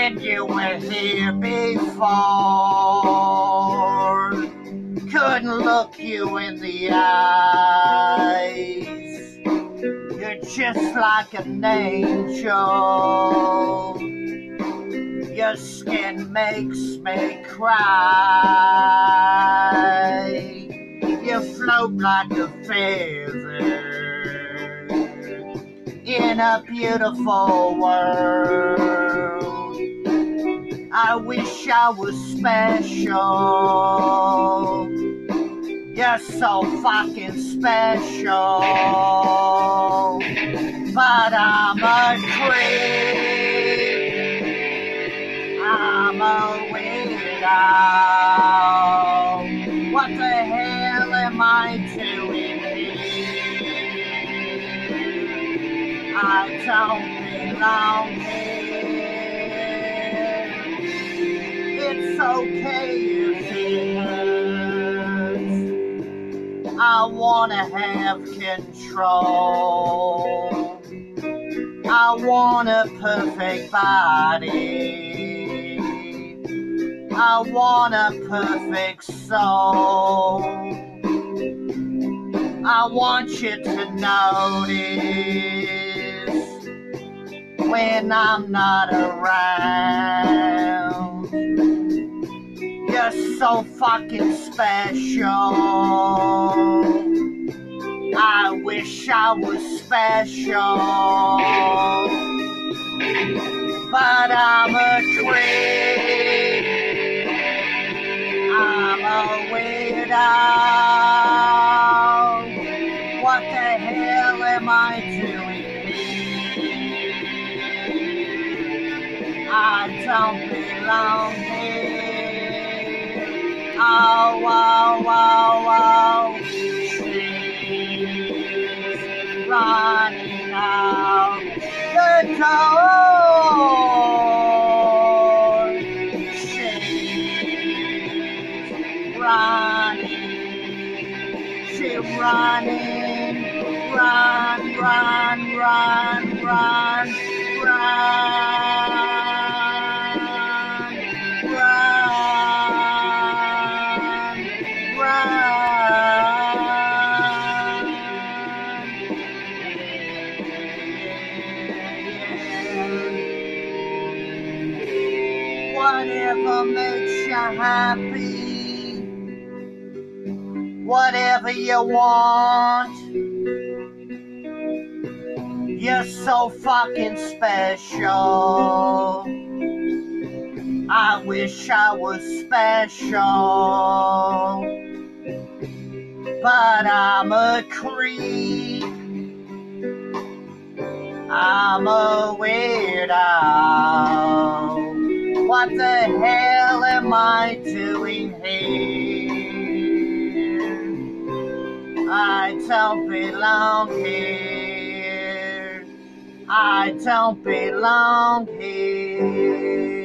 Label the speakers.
Speaker 1: when you were here before. Couldn't look you in the eyes. You're just like an angel. Your skin makes me cry. You float like a feather in a beautiful world. I wish I was special. You're so fucking special. But I'm a creep. I'm a weirdo. What the hell am I doing here? I don't belong here. It's okay if it hurts. I wanna have control. I want a perfect body. I want a perfect soul. I want you to notice when I'm not around. You're so fucking special. I wish I was special. But I'm a creep. I'm a weirdo. What the hell am I doing here? I don't belong here. Oh, oh, oh, oh. She's running out the door. She's running. She's running. Run, run, run, run, run, run, run. Whatever makes you happy, whatever you want. You're so fucking special. I wish I was special. But I'm a creep. I'm a weirdo. What the hell am I doing here? I don't belong here. I don't belong here.